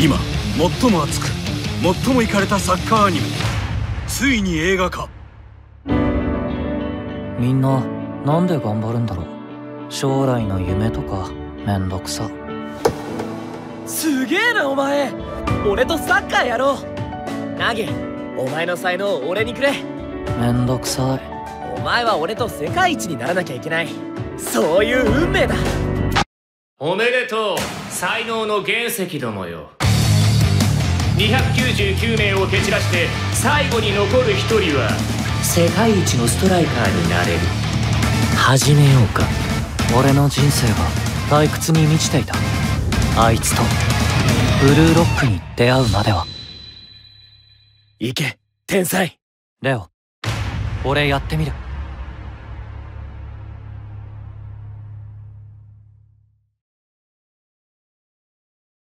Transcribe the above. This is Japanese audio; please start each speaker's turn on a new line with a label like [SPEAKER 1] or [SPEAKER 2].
[SPEAKER 1] 今最も熱く最もイカれたサッカーアニメ、ついに映画化。
[SPEAKER 2] みんななんで頑張るんだろう。将来の夢とかめんどくさ。
[SPEAKER 3] すげえなお前。俺とサッカーやろう。ナギ、お前の才能を俺にくれ。
[SPEAKER 2] めんどくさい。
[SPEAKER 3] お前は俺と世界一にならなきゃいけない、そういう運命だ。
[SPEAKER 4] おめでとう、才能の原石どもよ。299名を蹴散らして最後に残る1人は世界一のストライカーになれる。
[SPEAKER 2] 始めようか。俺の人生が退屈に満ちていた。あいつとブルーロックに出会うまでは。
[SPEAKER 3] 行け天才。
[SPEAKER 2] レオ、俺やってみる。